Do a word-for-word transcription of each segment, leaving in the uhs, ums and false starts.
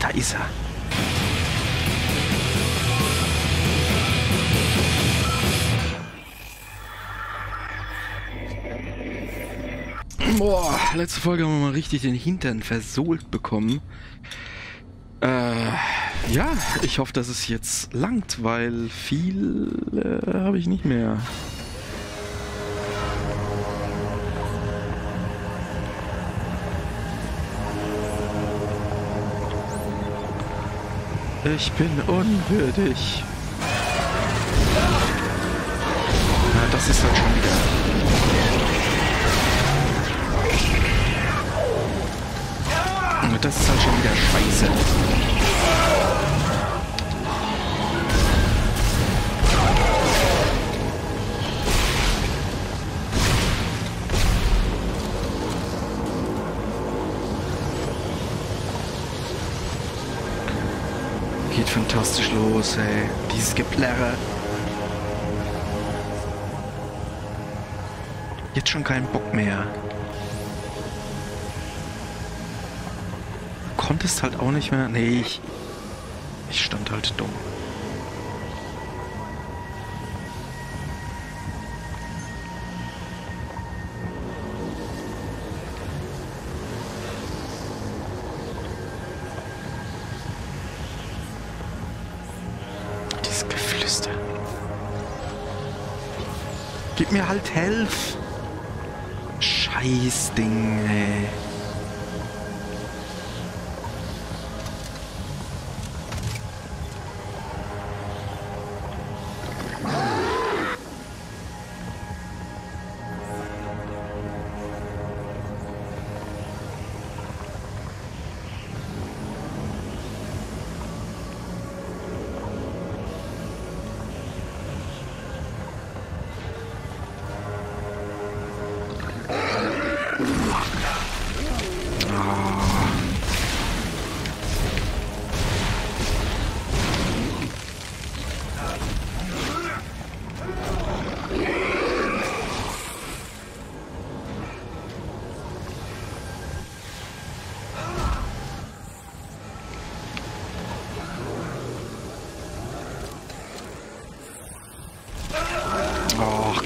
Da ist er. Boah, letzte Folge haben wir mal richtig den Hintern versohlt bekommen. Äh, ja, ich hoffe, dass es jetzt langt, weil viel äh, habe ich nicht mehr. Ich bin unwürdig. Ja, das ist halt schon wieder... Das ist halt schon wieder scheiße. Geht fantastisch los, ey. Dieses Geplärre. Jetzt schon keinen Bock mehr. Konntest halt auch nicht mehr. Nee, ich, ich stand halt dumm. Dieses Geflüster. Gib mir halt Helf. Scheiß Ding, ey. Oh.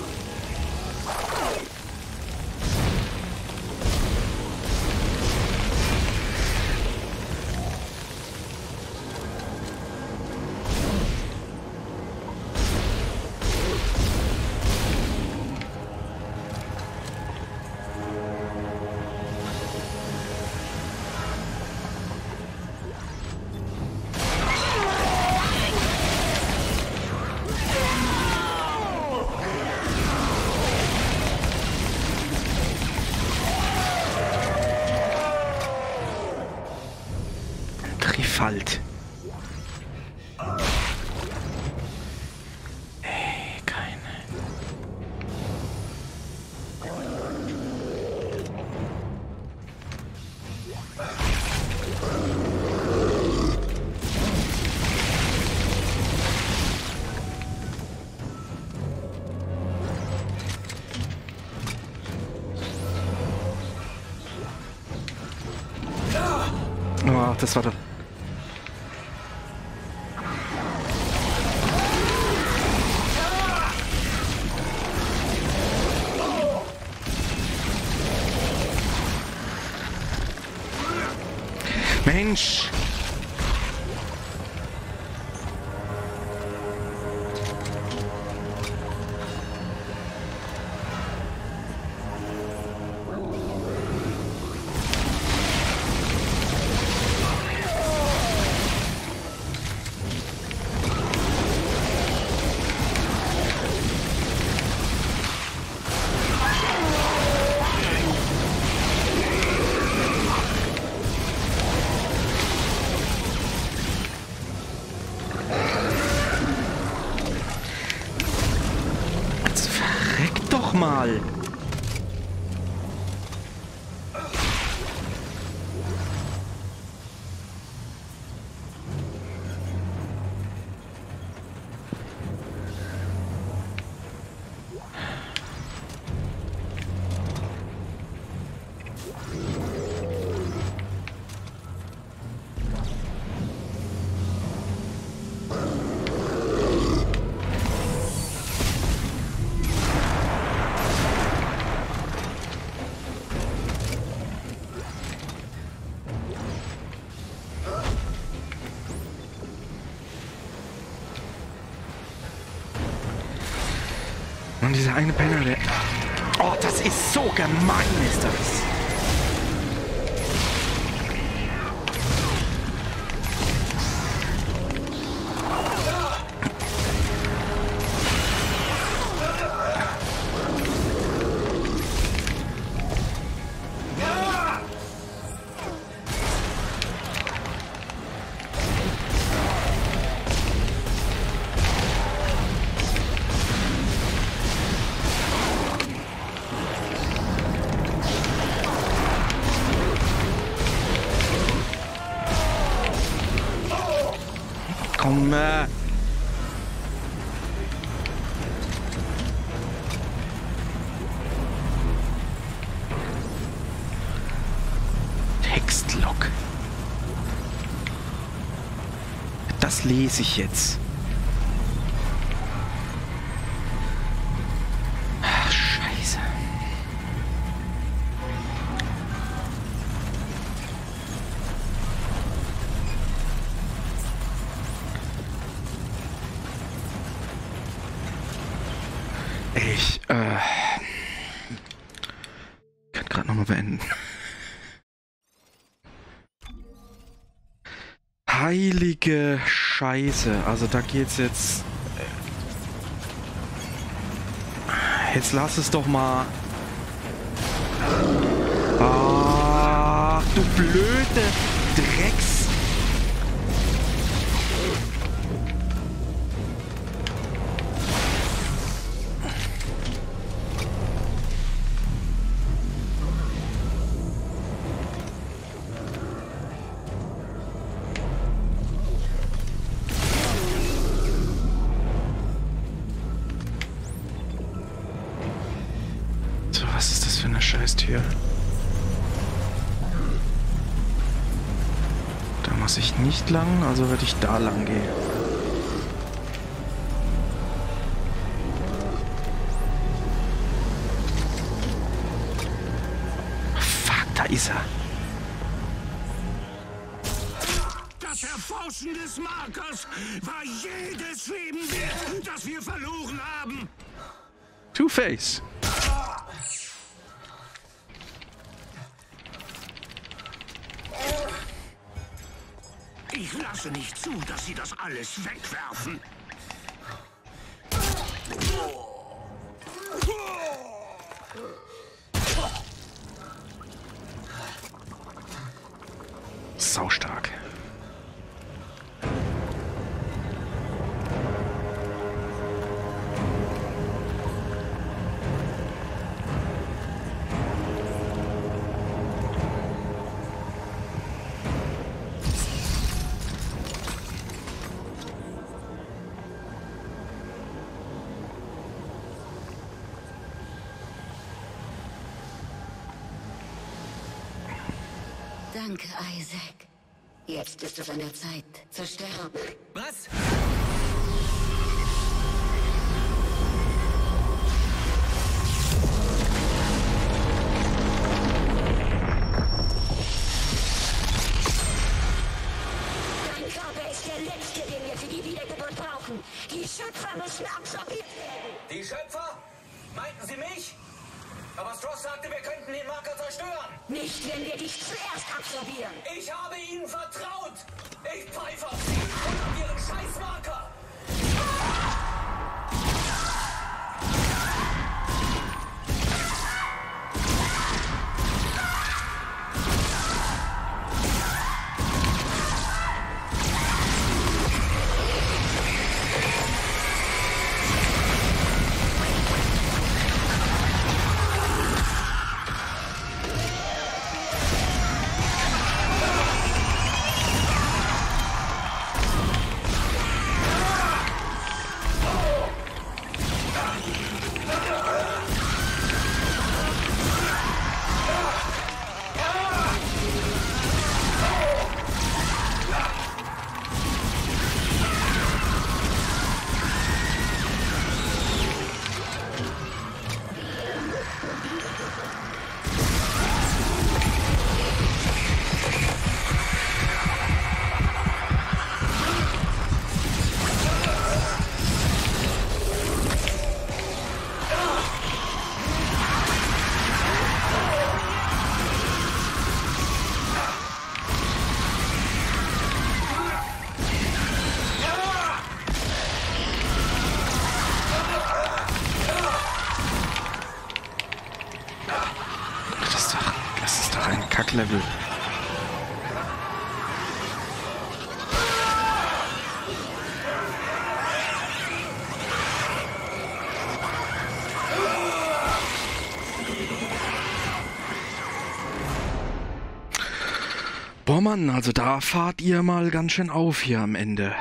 Trifalt. Ey, keine. Oh, das war doch... Mensch! Doch mal. kleine Penner, der... Oh, das ist so gemein, ist das. Komm, äh. Textlog. Das lese ich jetzt. Ach, Scheiße. Ich, äh... kann gerade nochmal beenden. Heilige Scheiße. Also da geht's jetzt... Jetzt lass es doch mal... Ach, du blöde Drecks... Was ist das für eine Scheißtür? Da muss ich nicht lang, also werde ich da lang gehen. Fuck, da ist er. Das Erforschen des Markers war jedes Leben wert, das wir verloren haben. Two-Face. Ich lasse nicht zu, dass sie das alles wegwerfen. Saustark. Danke, Isaac. Jetzt ist es an der Zeit, zu sterben. Was? Dein Körper ist der letzte, den wir für die Wiedergeburt brauchen. Die Schöpfer müssen absorbiert werden. Die Schöpfer? Meinten Sie mich? Aber Stross sagte, wir könnten den Marker zerstören. Nicht, wenn wir dich zuerst absorbieren. Ich habe Ihnen vertraut. Ich pfeife auf Sie und auf Ihren Scheißmarker. Level. Boah Mann, also da fahrt ihr mal ganz schön auf hier am Ende.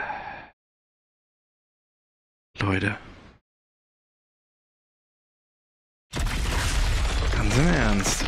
Leute. Ganz im Ernst.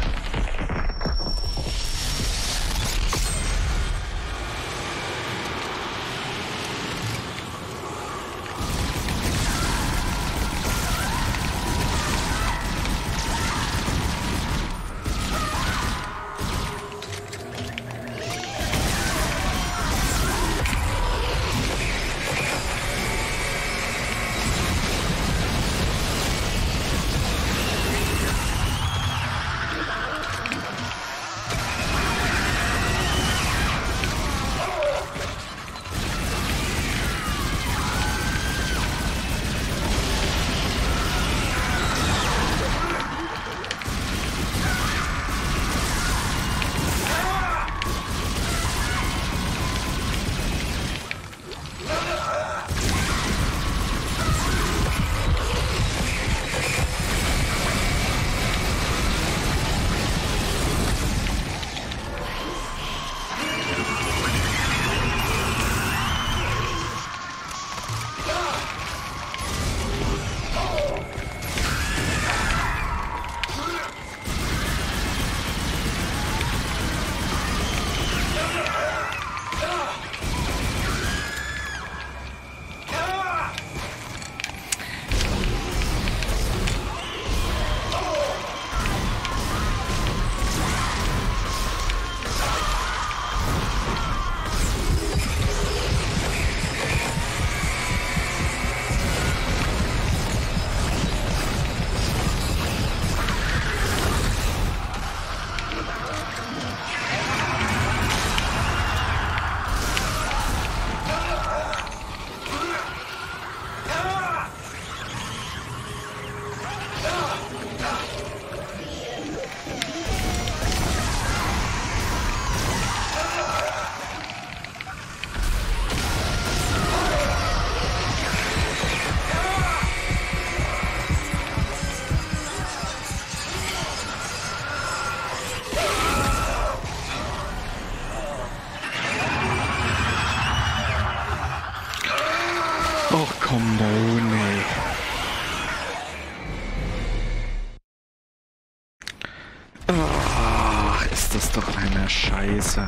Oh, come on, ey. Ach, ist das doch eine Scheiße.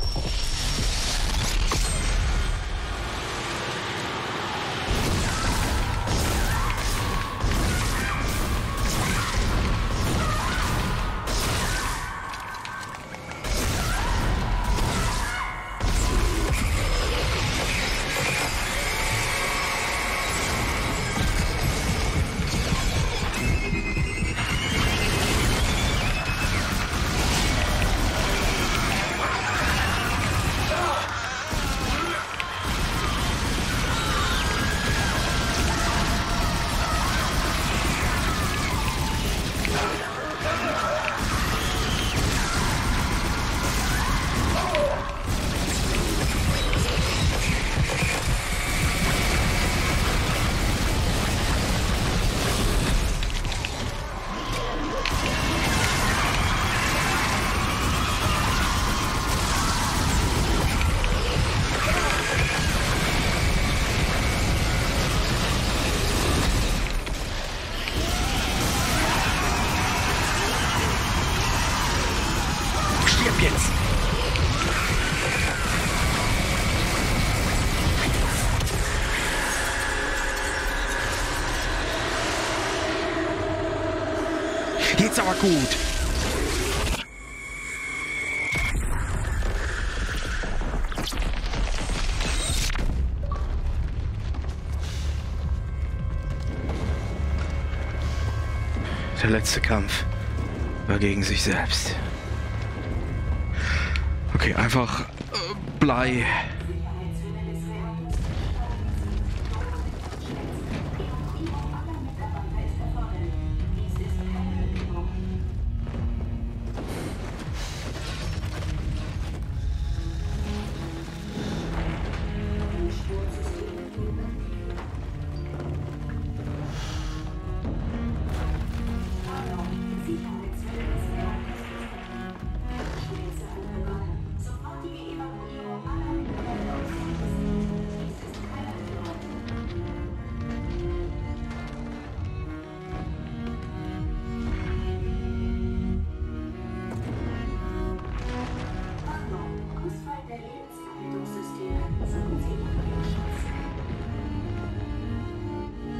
Jetzt! Jetzt aber gut! Der letzte Kampf war gegen sich selbst. Okay, einfach äh, Blei.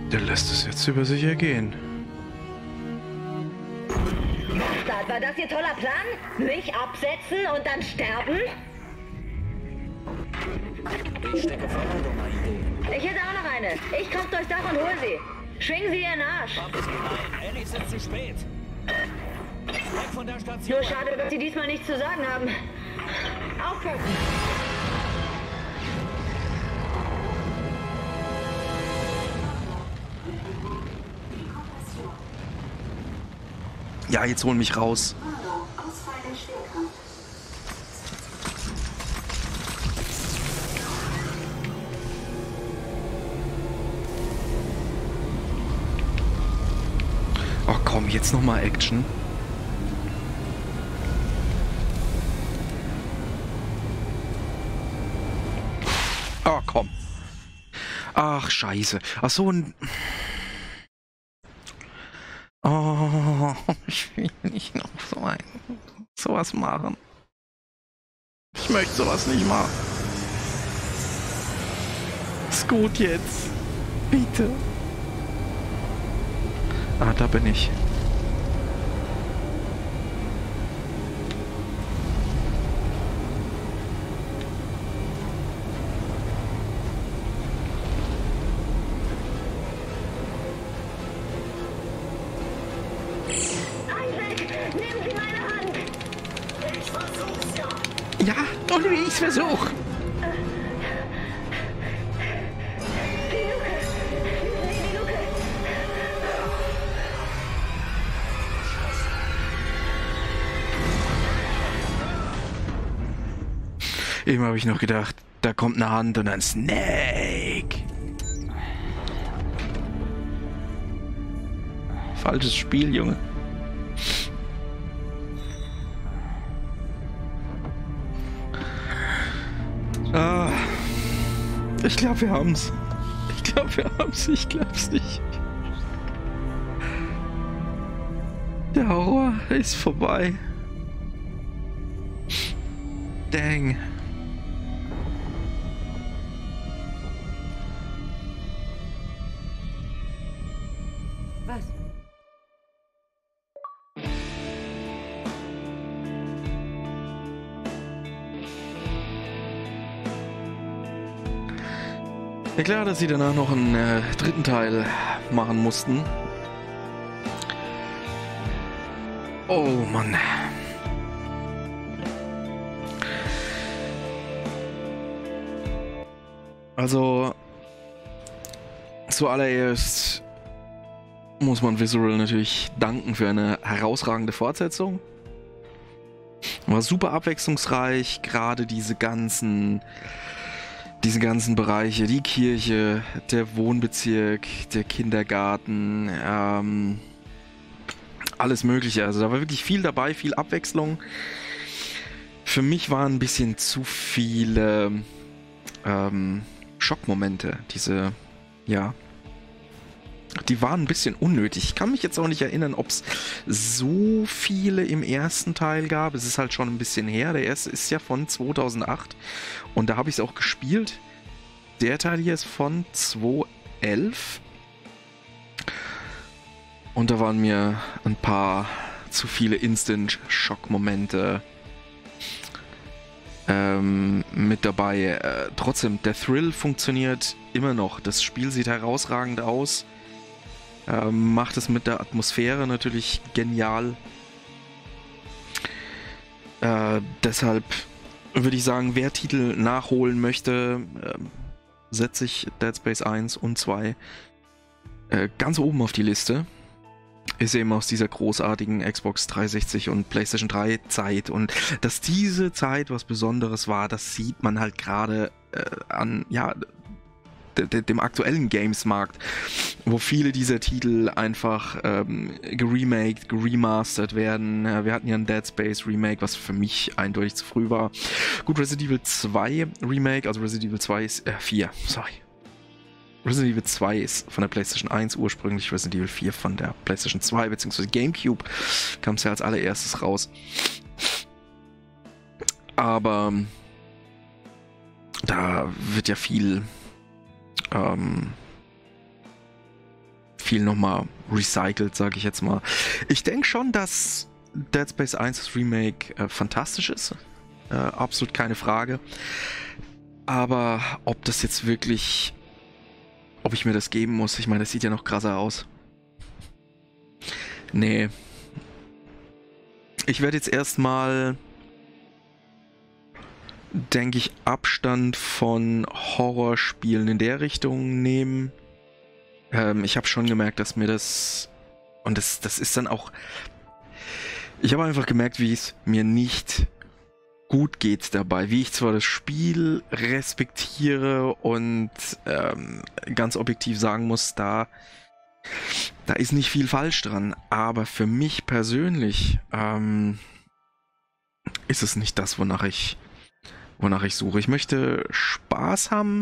Der lässt es jetzt über sich ergehen. Bastard, war das Ihr toller Plan? Mich absetzen und dann sterben? Ich stecke voller dummer Ideen. Ich hätte auch noch eine. Ich komm durchs Dach und hol sie. Schwingen Sie Ihren Arsch. Nein, Ellie ist zu spät. Weg von der Station. Nur schade, dass Sie diesmal nichts zu sagen haben. Aufpassen! Ja, jetzt hol mich raus. Oh komm, jetzt nochmal Action. Oh komm. Ach, scheiße. Ach so, ein... Oh, ich will nicht noch so ein... sowas machen. Ich möchte sowas nicht machen. Ist gut jetzt. Bitte. Ah, da bin ich. Ja, und wie ich's versuch. Eben habe ich noch gedacht, da kommt eine Hand und ein Snake. Falsches Spiel, Junge. Ah, ich glaube, wir haben's. Ich glaube, wir haben's. Ich glaub's nicht. Der Horror ist vorbei. Dang. Was? Ja klar, dass sie danach noch einen äh, dritten Teil machen mussten. Oh Mann. Also zuallererst muss man Visceral natürlich danken für eine herausragende Fortsetzung. War super abwechslungsreich, gerade diese ganzen diese ganzen Bereiche, die Kirche, der Wohnbezirk, der Kindergarten, ähm, alles Mögliche. Also da war wirklich viel dabei, viel Abwechslung. Für mich waren ein bisschen zu viele ähm, Schockmomente, diese, ja, die waren ein bisschen unnötig. Ich kann mich jetzt auch nicht erinnern, ob es so viele im ersten Teil gab. Es ist halt schon ein bisschen her. Der erste ist ja von zweitausendacht und da habe ich es auch gespielt. Der Teil hier ist von zweitausendelf und da waren mir ein paar zu viele Instant-Schock-Momente ähm, mit dabei. Äh, trotzdem, der Thrill funktioniert immer noch. Das Spiel sieht herausragend aus. Ähm, macht es mit der Atmosphäre natürlich genial. Äh, deshalb würde ich sagen, wer Titel nachholen möchte, äh, setze ich Dead Space eins und zwei äh, ganz oben auf die Liste. Ist eben aus dieser großartigen Xbox dreihundertsechzig und PlayStation drei Zeit. Und dass diese Zeit was Besonderes war, das sieht man halt gerade äh, an, ja, dem aktuellen Games-Markt, wo viele dieser Titel einfach ähm, geremaked, geremastert werden. Ja, wir hatten ja ein Dead Space Remake, was für mich eindeutig zu früh war. Gut, Resident Evil zwei Remake, also Resident Evil zwei ist, äh, vier, sorry. Resident Evil zwei ist von der PlayStation eins ursprünglich, Resident Evil vier von der PlayStation zwei, beziehungsweise GameCube kam es ja als allererstes raus. Aber da wird ja viel Ähm, viel nochmal recycelt, sage ich jetzt mal. Ich denke schon, dass Dead Space eins, das Remake, äh, fantastisch ist. Äh, absolut keine Frage. Aber ob das jetzt wirklich, ob ich mir das geben muss, ich meine, das sieht ja noch krasser aus. Nee. Ich werde jetzt erstmal, denke ich, Abstand von Horrorspielen in der Richtung nehmen. Ähm, ich habe schon gemerkt, dass mir das, und das, das ist dann auch, ich habe einfach gemerkt, wie es mir nicht gut geht dabei, wie ich zwar das Spiel respektiere und ähm, ganz objektiv sagen muss, da, da ist nicht viel falsch dran, aber für mich persönlich ähm, ist es nicht das, wonach ich, wonach ich suche. Ich möchte Spaß haben.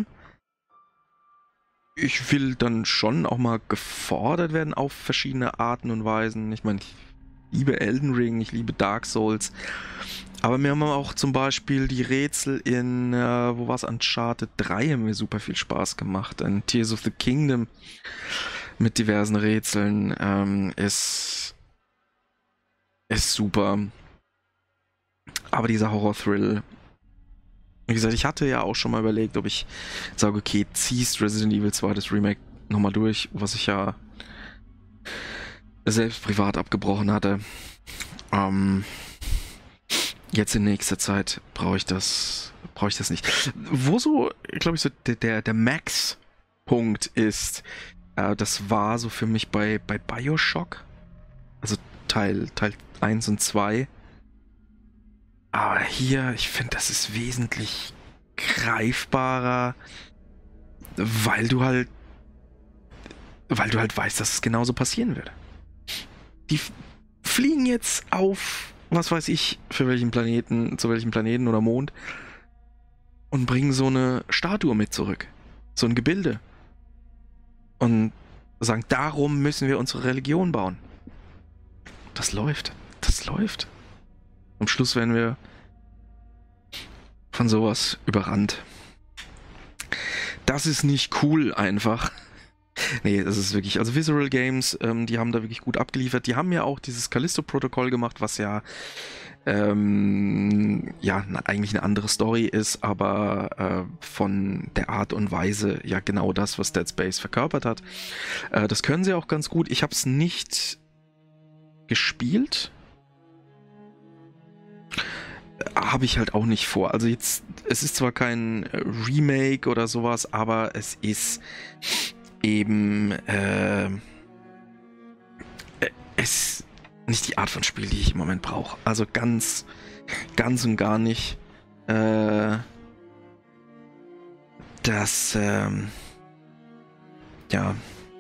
Ich will dann schon auch mal gefordert werden auf verschiedene Arten und Weisen. Ich meine, ich liebe Elden Ring, ich liebe Dark Souls. Aber mir haben auch zum Beispiel die Rätsel in, äh, wo war es, Uncharted drei haben mir super viel Spaß gemacht. In Tears of the Kingdom mit diversen Rätseln ähm, ist, ist super. Aber dieser Horror-Thrill, wie gesagt, ich hatte ja auch schon mal überlegt, ob ich sage, okay, ziehst Resident Evil zwei, das Remake, nochmal durch, was ich ja selbst privat abgebrochen hatte. Ähm, jetzt in nächster Zeit brauche ich das, brauche ich das nicht. Wo so, glaube ich, so der, der, der Max-Punkt ist, äh, das war so für mich bei, bei BioShock, also Teil, Teil eins und zwei. Aber hier, ich finde, das ist wesentlich greifbarer, weil du halt, weil du halt weißt, dass es genauso passieren würde. Die f- fliegen jetzt auf, was weiß ich, für welchen Planeten, zu welchem Planeten oder Mond und bringen so eine Statue mit zurück. So ein Gebilde. Und sagen, darum müssen wir unsere Religion bauen. Das läuft. Das läuft. Am Schluss werden wir von sowas überrannt. Das ist nicht cool einfach. Nee, das ist wirklich, also Visceral Games, ähm, die haben da wirklich gut abgeliefert. Die haben ja auch dieses Callisto-Protokoll gemacht, was ja ähm, ja eigentlich eine andere Story ist, aber äh, von der Art und Weise ja genau das, was Dead Space verkörpert hat. Äh, das können sie auch ganz gut. Ich habe es nicht gespielt. Habe ich halt auch nicht vor. Also jetzt, es ist zwar kein Remake oder sowas, aber es ist eben äh, es ist nicht die Art von Spiel, die ich im Moment brauche. Also ganz, ganz und gar nicht. Äh, das, ähm, ja.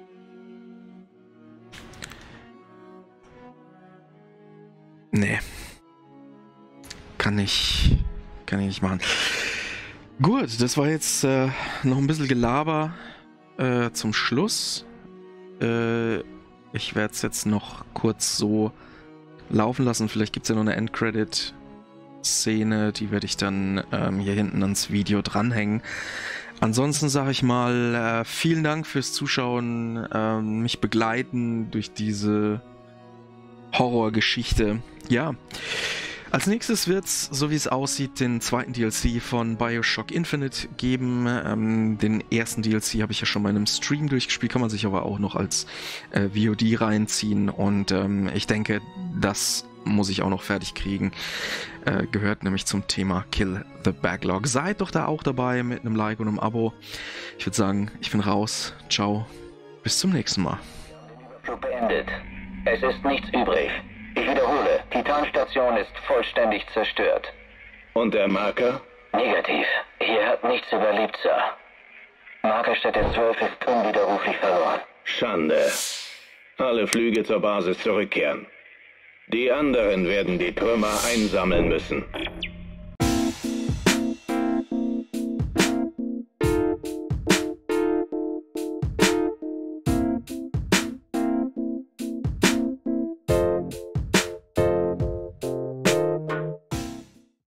Nee. Kann ich, kann ich nicht machen. Gut, das war jetzt äh, noch ein bisschen Gelaber äh, zum Schluss. Äh, ich werde es jetzt noch kurz so laufen lassen. Vielleicht gibt es ja noch eine Endcredit-Szene, die werde ich dann ähm, hier hinten ans Video dranhängen. Ansonsten sage ich mal, äh, vielen Dank fürs Zuschauen, äh, mich begleiten durch diese Horrorgeschichte. Ja. Als nächstes wird es, so wie es aussieht, den zweiten D L C von BioShock Infinite geben. Ähm, den ersten D L C habe ich ja schon mal in einem Stream durchgespielt, kann man sich aber auch noch als äh, V O D reinziehen. Und ähm, ich denke, das muss ich auch noch fertig kriegen. Äh, gehört nämlich zum Thema Kill the Backlog. Seid doch da auch dabei mit einem Like und einem Abo. Ich würde sagen, ich bin raus. Ciao. Bis zum nächsten Mal. Beendet. Es ist nichts übrig. Ich wiederhole, Titanstation ist vollständig zerstört. Und der Marker? Negativ. Hier hat nichts überlebt, Sir. Markerstätte zwölf ist unwiderruflich verloren. Schande. Alle Flüge zur Basis zurückkehren. Die anderen werden die Trümmer einsammeln müssen.